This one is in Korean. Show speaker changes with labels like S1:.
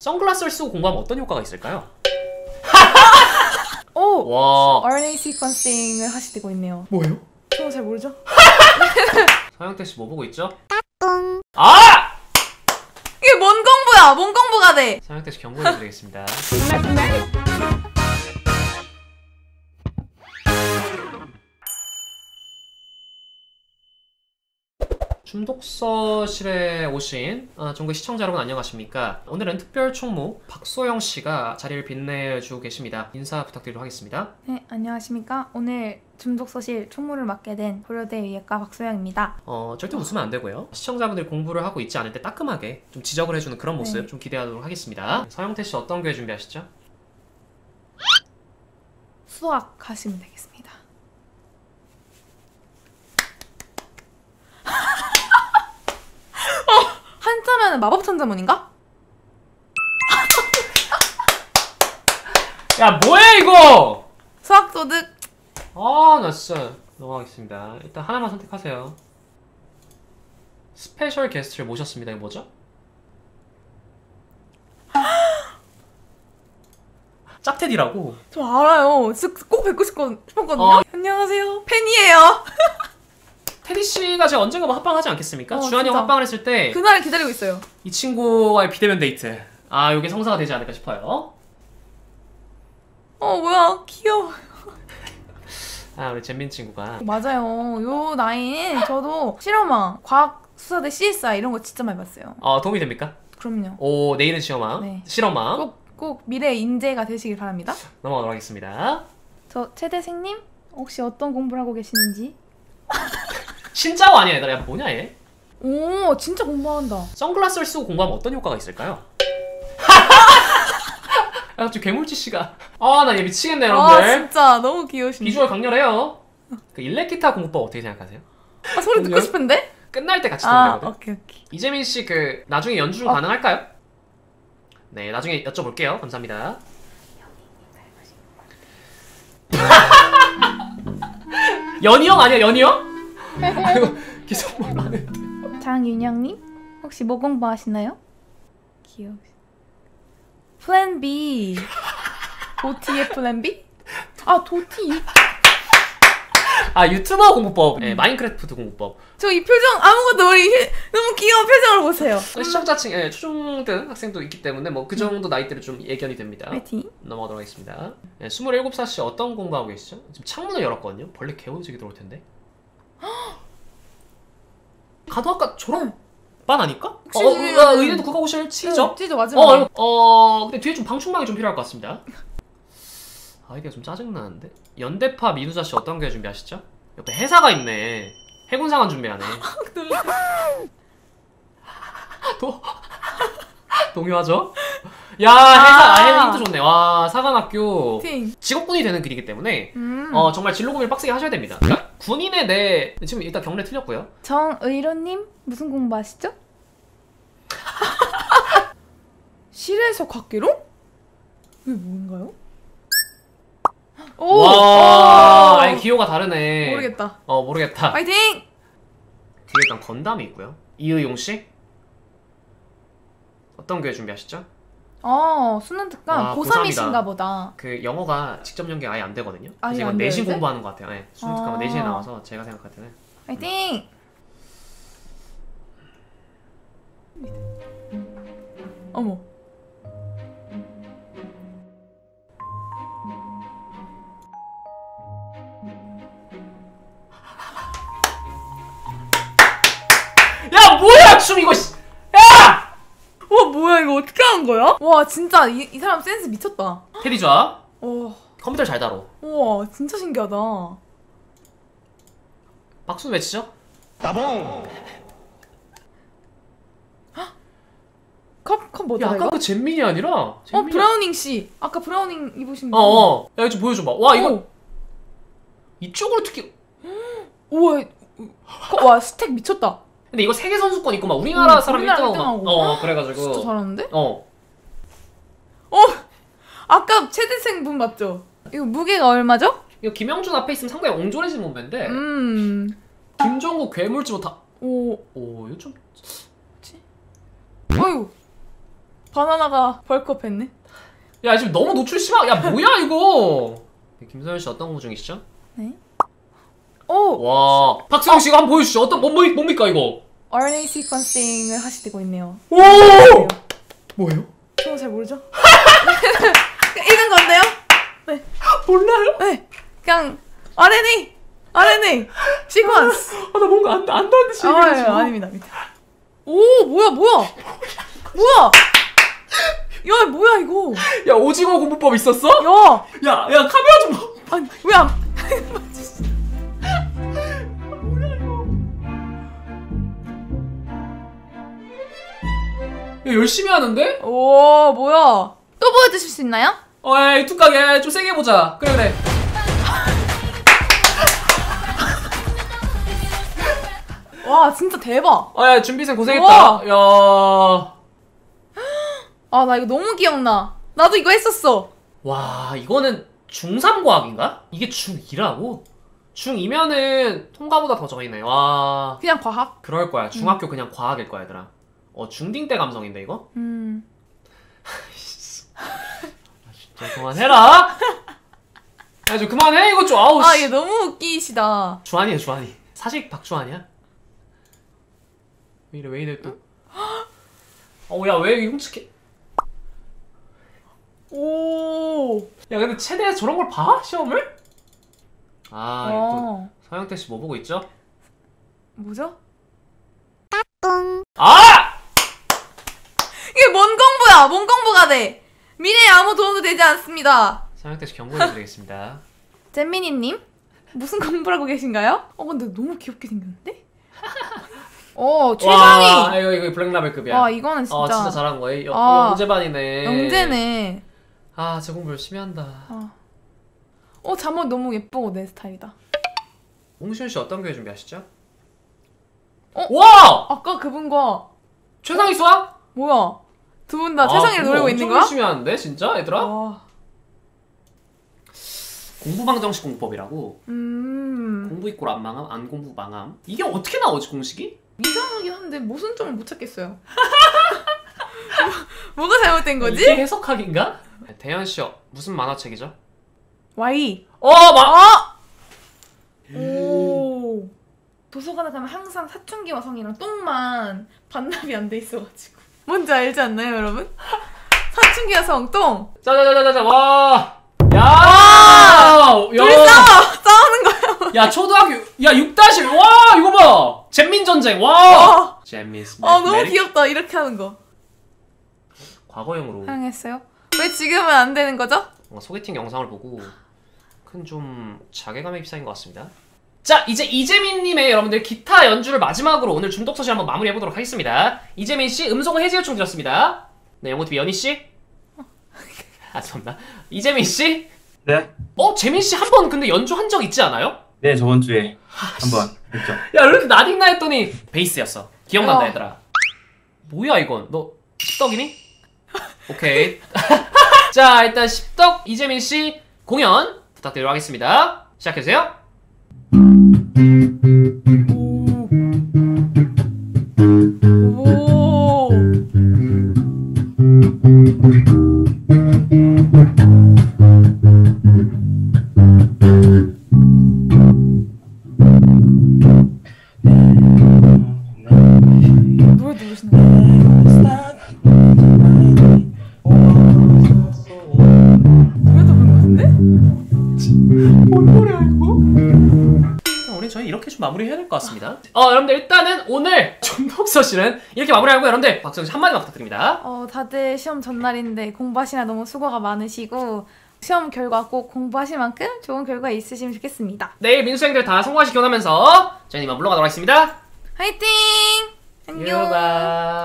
S1: 선글라스를 쓰고 공부하면 어떤 효과가 있을까요?
S2: 오!
S1: 와.
S2: RNA 시퀀싱을 하시고 있네요.
S1: 뭐예요?
S2: 저 잘 모르죠?
S1: 서영태씨 뭐 보고 있죠? 아!
S2: 이게 뭔 공부야! 뭔 공부가 돼!
S1: 서영태씨 경고해드리겠습니다. 춤독서실에 오신 전국 시청자 여러분 안녕하십니까? 오늘은 특별 총무 박소영씨가 자리를 빛내주고 계십니다. 인사 부탁드리도록 하겠습니다.
S2: 네, 안녕하십니까? 오늘 줌독서실 총무를 맡게 된 고려대 의예과 박소영입니다.
S1: 절대 웃으면 안 되고요. 시청자분들이 공부를 하고 있지 않을 때 따끔하게 좀 지적을 해주는 그런 모습
S2: 네.
S1: 좀 기대하도록 하겠습니다. 서영태씨 어떤 교회 준비하시죠?
S2: 수학 하시면 되겠습니다. 한자면 마법 천자문인가?
S1: 야 뭐야 이거!
S2: 수학 도둑.
S1: 나 진짜 넘어가겠습니다. 일단 하나만 선택하세요. 스페셜 게스트를 모셨습니다. 이거 뭐죠? 짭테디라고?
S2: 저 알아요. 진짜 꼭 뵙고 싶었거든요. 안녕하세요. 팬이에요.
S1: 테디씨가 제가 언젠가 뭐 합방하지 않겠습니까? 주한이 형
S2: 진짜.
S1: 합방을 했을 때
S2: 그날 기다리고 있어요.
S1: 이 친구와의 비대면 데이트, 요게 성사가 되지 않을까 싶어요.
S2: 뭐야 귀여워.
S1: 우리 잼민 친구가
S2: 맞아요. 요 나이엔 저도 실험왕, 과학수사대 CSI 이런 거 진짜 많이 봤어요.
S1: 도움이 됩니까?
S2: 그럼요.
S1: 내일은 시험왕,
S2: 네.
S1: 실험왕
S2: 꼭 미래 인재가 되시길 바랍니다.
S1: 넘어가도록 하겠습니다.
S2: 저 최대생님 혹시 어떤 공부를 하고 계시는지?
S1: 신짜오 아니야 얘들아. 야 뭐냐 얘?
S2: 오 진짜 공부한다.
S1: 선글라스를 쓰고 공부하면 어떤 효과가 있을까요? 갑자기 괴물치씨가 나 얘 미치겠네 여러분들.
S2: 진짜 너무 귀여우신데.
S1: 비주얼 강렬해요. 그 일렉기타 공부법 어떻게 생각하세요?
S2: 소리 듣고 싶은데?
S1: 끝날 때 같이 듣는 거거든.
S2: 오케이.
S1: 이재민씨 나중에 연주 좀 가능할까요? 네 나중에 여쭤볼게요. 감사합니다. 연희형 아니야 연희형? 아이고 계속 말하네.
S2: 장윤영님 혹시 뭐 공부하시나요? 귀여우시. 플랜 B. 도티의 플랜 B? 도티.
S1: 유튜버 공부법. 네, 마인크래프트 공부법.
S2: 저 이 표정 아무것도 너무 귀여운 표정을 보세요.
S1: 시청자층 초중등 학생도 있기 때문에 뭐 그 정도 나이대로 좀 예견이 됩니다.
S2: 파이팅.
S1: 넘어가도록 하겠습니다. 27살씨 어떤 공부하고 계시죠? 지금 창문을 열었거든요. 벌레 개오지게 들어올 텐데. 가도 아까 졸업반 아닐까? 의대도 국가고시를 치죠?
S2: 찌죠 마지막에.
S1: 근데 뒤에 좀 방충망이 좀 필요할 것 같습니다. 이게 좀 짜증나는데? 연대파 민우자씨 어떤 교회 준비하시죠? 옆에 해사가 있네. 해군상관 준비하네. 동요하죠? 야 해사 힘도 좋네. 와 사관학교 직업군이 되는 길이기 때문에 정말 진로 고민을 빡세게 하셔야 됩니다. 그러니까 군인의 지금 일단 경례 틀렸고요.
S2: 정의로님 무슨 공부하시죠? 실에서 곽계로? 이게 뭔가요?
S1: 와 기호가 다르네.
S2: 모르겠다.
S1: 모르겠다.
S2: 파이팅!
S1: 뒤에 일단 건담이 있고요. 이의용씨 어떤 교회 준비하시죠?
S2: 수능 특강 고3이신가 보다.
S1: 그 영어가 직접 연계 아예 안 되거든요. 그래서 이건
S2: 안
S1: 내신
S2: 돼요,
S1: 공부하는 것 같아요. 네, 수능 특강은 내신에 나와서 제가 생각할 때는
S2: 파이팅! 어머.
S1: 야 뭐야 춤 이거. 야!
S2: 와 뭐야 이거 어떻게 하는 거야? 와 진짜 이 사람 센스 미쳤다.
S1: 테디 좋아?
S2: 와.
S1: 컴퓨터 잘 다뤄.
S2: 우와 진짜 신기하다.
S1: 박수 외치죠?
S3: 따봉!
S2: 컵 뭐다
S1: 아까
S2: 이거?
S1: 그 잼민이 아니라
S2: 브라우닝 씨. 아까 브라우닝 입으신 분.
S1: 야 이거 좀 보여줘봐. 와 이거 이쪽으로 특히.
S2: 우와. 와 스택 미쳤다.
S1: 근데 이거 세계 선수권 있고 막 우리나라 사람 1등하고 막 그래가지고
S2: 진짜 잘하는데? 아까 최대생 분 맞죠? 이거 무게가 얼마죠?
S1: 이거 김영준 앞에 있으면 상당히 옹졸해진 몸매인데 김종국 괴물집 다 이거 좀
S2: 아유 바나나가 벌크업 했네.
S1: 야 지금 너무 노출 심하. 야 뭐야 이거. 김서연 씨 어떤 거 중이시죠?
S2: 네. 오.
S1: 와 박수영 씨가 한번 보여주시죠. 어떤 뭡니까 이거?
S2: RNA 시퀀싱을 하시고 있네요.
S1: 오. 뭐예요?
S2: 저 잘 모르죠? 읽은 건데요? 네.
S1: 몰라요?
S2: 네. 그냥 RNA 시퀀스.
S1: 나 뭔가 안다는 듯이 얘기해가지고.
S2: 아닙니다. 오 뭐야. 야 뭐야 이거.
S1: 야 오징어 공부법 있었어?
S2: 야
S1: 카메라 좀 봐.
S2: 아니 왜 안.
S1: 야 열심히 하는데?
S2: 오 뭐야. 또 보여주실 수 있나요?
S1: 야 유튜브 가게 좀 세게 해보자. 그래.
S2: 와 진짜 대박.
S1: 야 준비생 고생했다. 야.
S2: 아 나 이거 너무 기억나. 나도 이거 했었어.
S1: 와 이거는 중3 과학인가? 이게 중2라고? 중2면은 통과보다 더 적이네. 와
S2: 그냥 과학?
S1: 그럴 거야. 중학교 그냥 과학일 거야 얘들아. 중딩 때 감성인데 이거? 진짜 그만해라. 야 좀 그만해 이거 좀. 아우
S2: 얘 너무 웃기시다.
S1: 주한이야 주한이. 사실 박주한이야? 왜 이래 또. 야 왜 흉측해.
S2: 오.
S1: 야 근데 최대한 저런 걸 봐? 시험을? 또 서영태 씨 뭐 보고 있죠?
S2: 뭐죠? 이게 뭔 공부야? 뭔 공부가 돼? 미래에 아무 도움도 되지 않습니다.
S1: 서영태 씨 경고해드리겠습니다.
S2: 잼민이님? 무슨 공부를 하고 계신가요? 근데 너무 귀엽게 생겼는데? 최상위!
S1: 이거 블랙라벨급이야.
S2: 와 이거는 진짜.
S1: 진짜 잘한 거야. 영재반이네.
S2: 영재네.
S1: 제 공부 열심히 한다.
S2: 잠옷 너무 예쁘고 내 스타일이다.
S1: 홍시현 씨 어떤 교회 준비하시죠? 와!
S2: 아까 그분과
S1: 최상위 수학?
S2: 뭐야? 두 분 다 최상위를 노리고 있는 거야?
S1: 열심히 하는데 진짜 얘들아? 공부방정식 공법이라고. 공부 이꼴 안 망함, 안 공부 망함. 이게 어떻게 나오지 공식이?
S2: 이상하긴 한데 무슨 점을 못 찾겠어요. 뭐가 잘못된 거지?
S1: 이게 해석하기인가? 대현 씨 무슨 만화책이죠?
S2: Y. 오. 도서관에 가면 항상 사춘기와 성이랑 똥만 반납이 안 돼 있어가지고. 뭔지 알지 않나요, 여러분? 사춘기와 성, 똥.
S1: 자자자자자 와. 야.
S2: 둘이 싸우는 거야.
S1: 야 초등학교 6-1 와 이거 봐. 잼민 전쟁 와. 잼민스.
S2: 너무 귀엽다 이렇게 하는 거.
S1: 과거형으로.
S2: 사용했어요? 왜 지금은 안 되는 거죠?
S1: 소개팅 영상을 보고 큰 좀 자괴감에 휩싸인 것 같습니다. 자 이제 이재민님의 여러분들 기타 연주를 마지막으로 오늘 중독서실 한번 마무리해보도록 하겠습니다. 이재민씨 음성은 해지 요청 드렸습니다. 네 영호TV 연희씨. 죄송합니다. 이재민씨.
S3: 네.
S1: 재민씨 한 번 근데 연주한 적 있지 않아요?
S3: 네 저번주에 한번 했죠.
S1: 야 왜 이렇게 나딩나 했더니 베이스였어. 기억난다 얘들아. 뭐야 이건. 너 십덕이니? 오케이. 자 일단 십덕 이재민씨 공연 부탁드리도록 하겠습니다. 시작해주세요.
S2: 오. 노래 누르시는 거예요? 노래도 부르는 건데?
S1: 뭔 노래야 이거? 우리 저희 이렇게 좀 마무리해야 될 것 같습니다. 여러분들 일단은 오늘 중독서실은 이렇게 마무리하고 여러분들 박수영 씨 한마디만 부탁드립니다.
S2: 다들 시험 전날인데 공부하시느라 너무 수고가 많으시고 시험 결과 꼭 공부하실 만큼 좋은 결과 있으시면 좋겠습니다.
S1: 내일 민수생들 다 성공하시기 원하면서 저희는 이만 물러가도록 하겠습니다.
S2: 화이팅! 안녕!
S1: 유바.